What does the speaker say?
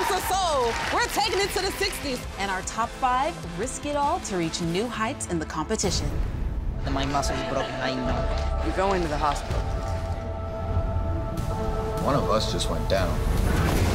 Rest of soul. We're taking it to the 60s. And our top 5 risk it all to reach new heights in the competition. My muscle is broken, I know. You're going to the hospital. One of us just went down.